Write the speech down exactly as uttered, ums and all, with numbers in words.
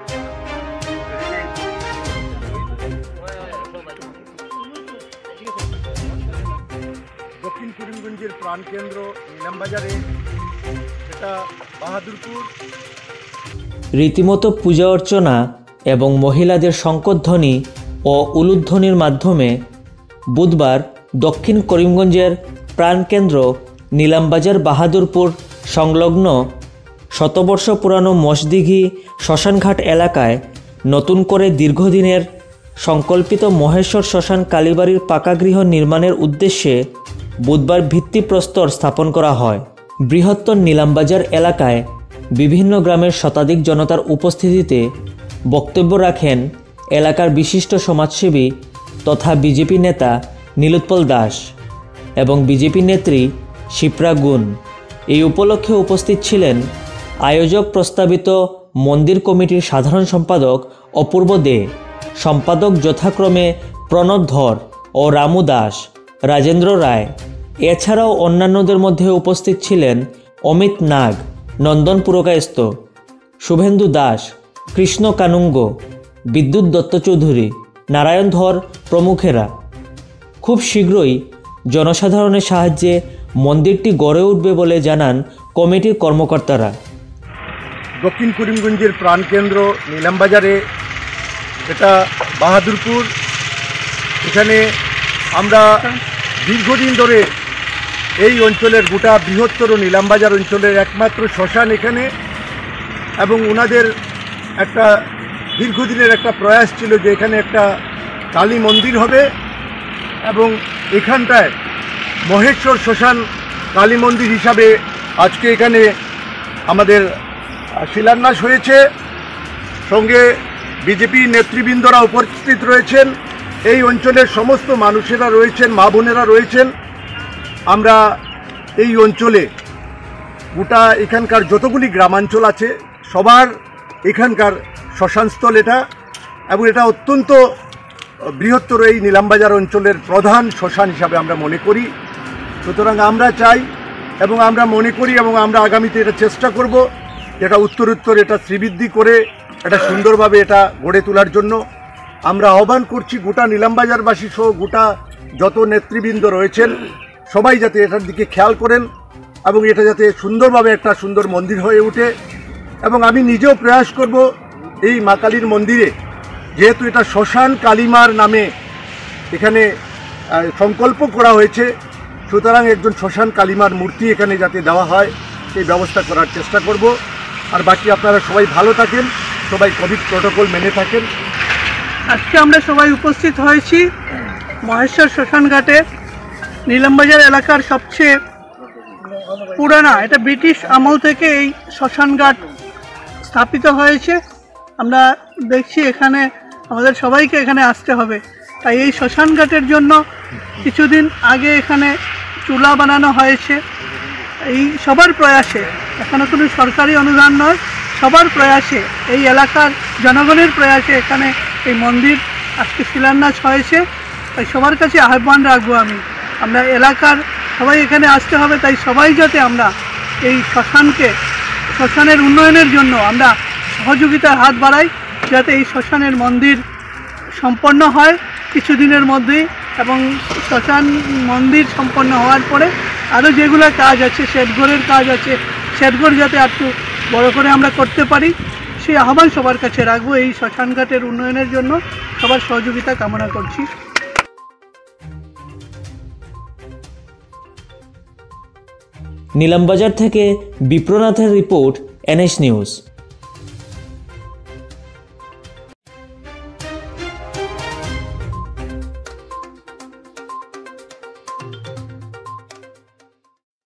দক্ষিণ করিমগঞ্জের প্রাণকেন্দ্র নিলামবাজারে এটা বাহাদুরপুর রীতিমতো পূজা অর্চনা এবং মহিলাদের শঙ্করধ্বনি ও উলুধ্বনির মাধ্যমে বুধবার দক্ষিণ করিমগঞ্জের প্রাণকেন্দ্র নিলামবাজার বাহাদুরপুর সংলগ্ন শতবর্ষ পুরানো মসদিঘি শ্মশানঘাট এলাকায় নতুন করে দীর্ঘদিনের সংকল্পিত মহেশ্বর শ্মশান কালীবাড়ির পাকাগৃহ নির্মাণের উদ্দেশ্যে বুধবার ভিত্তিপ্রস্তর স্থাপন করা হয়। বৃহত্তর নিলামবাজার এলাকায় বিভিন্ন গ্রামের শতাধিক জনতার উপস্থিতিতে বক্তব্য রাখেন এলাকার বিশিষ্ট সমাজসেবী তথা বিজেপি নেতা নীলোৎপল দাস এবং বিজেপি নেত্রী শিপ্রা গুণ। এই উপলক্ষে উপস্থিত ছিলেন আয়োজক প্রস্তাবিত মন্দির কমিটির সাধারণ সম্পাদক অপূর্ব দে, সম্পাদক যথাক্রমে প্রণব ধর ও রামু দাস, রাজেন্দ্র রায়। এছাড়াও অন্যান্যদের মধ্যে উপস্থিত ছিলেন অমিত নাগ, নন্দন পুরকায়স্থ, শুভেন্দু দাস, কৃষ্ণ কানুঙ্গ, বিদ্যুৎ দত্ত চৌধুরী, নারায়ণ ধর প্রমুখেরা। খুব শীঘ্রই জনসাধারণের সাহায্যে মন্দিরটি গড়ে উঠবে বলে জানান কমিটির কর্মকর্তারা। দক্ষিণ করিমগঞ্জের প্রাণকেন্দ্র নিলামবাজারে এটা বাহাদুরপুর, এখানে আমরা দীর্ঘদিন ধরে এই অঞ্চলের গোটা বৃহত্তর নিলামবাজার অঞ্চলের একমাত্র শ্মশান এখানে, এবং ওনাদের একটা দীর্ঘদিনের একটা প্রয়াস ছিল যে এখানে একটা কালী মন্দির হবে এবং এখানটায় মহেশ্বর শ্মশান কালী মন্দির হিসাবে আজকে এখানে আমাদের শিলান্যাস হয়েছে। সঙ্গে বিজেপি নেতৃবৃন্দরা উপস্থিত রয়েছেন, এই অঞ্চলের সমস্ত মানুষেরা রয়েছেন, মা বোনেরা রয়েছেন। আমরা এই অঞ্চলে গোটা এখানকার যতগুলি গ্রামাঞ্চল আছে সবার এখানকার শ্মশানস্থল এটা, এবং এটা অত্যন্ত বৃহত্তর এই নিলামবাজার অঞ্চলের প্রধান শ্মশান হিসাবে আমরা মনে করি। সুতরাং আমরা চাই এবং আমরা মনে করি এবং আমরা আগামীতে এটা চেষ্টা করব এটা উত্তরোত্তর এটা শ্রীবৃদ্ধি করে এটা সুন্দরভাবে এটা গড়ে তোলার জন্য। আমরা আহ্বান করছি গোটা নিলামবাজারবাসী সহ গোটা যত নেতৃবৃন্দ রয়েছেন সবাই যাতে এটার দিকে খেয়াল করেন এবং এটা যাতে সুন্দরভাবে একটা সুন্দর মন্দির হয়ে ওঠে। এবং আমি নিজেও প্রয়াস করব এই মা কালীর মন্দিরে, যেহেতু এটা শ্মশান কালীমার নামে এখানে সংকল্প করা হয়েছে, সুতরাং একজন শ্মশান কালীমার মূর্তি এখানে যাতে দেওয়া হয় সেই ব্যবস্থা করার চেষ্টা করব। আর বাকি আপনারা সবাই ভালো থাকেন, সবাই কোভিড প্রোটোকল মেনে থাকেন। আজকে আমরা সবাই উপস্থিত হয়েছি মহেশ্বর শ্মশানঘাটে, নিলামবাজার এলাকার সবচেয়ে পুরানা, এটা ব্রিটিশ আমল থেকে এই শ্মশানঘাট স্থাপিত হয়েছে। আমরা দেখছি এখানে আমাদের সবাইকে এখানে আসতে হবে, তাই এই শ্মশানঘাটের জন্য কিছুদিন আগে এখানে চুলা বানানো হয়েছে। এই সবার প্রয়াসে, এখানে কোনো সরকারি অনুদান নয়, সবার প্রয়াসে, এই এলাকার জনগণের প্রয়াসে এখানে এই মন্দির আজকে শিলান্যাস হয়েছে। তাই সবার কাছে আহ্বান রাখবো আমি, আমরা এলাকার সবাই এখানে আসতে হবে। তাই সবাই যাতে আমরা এই শ্মশানকে, শ্মশানের উন্নয়নের জন্য আমরা সহযোগিতার হাত বাড়াই, যাতে এই শ্মশানের মন্দির সম্পন্ন হয় কিছুদিনের মধ্যেই, এবং শ্মশান মন্দির সম্পন্ন হওয়ার পরে আরও যেগুলো কাজ আছে, শেডঘরের কাজ আছে, শেডঘর যাতে একটু বড় করে আমরা করতে পারি, সেই আহ্বান সবার কাছে রাখবো। এই শ্মশানঘাটের উন্নয়নের জন্য সবার সহযোগিতা কামনা করছি। নিলামবাজার থেকে বিপ্রনাথের রিপোর্ট, এনএস নিউজ।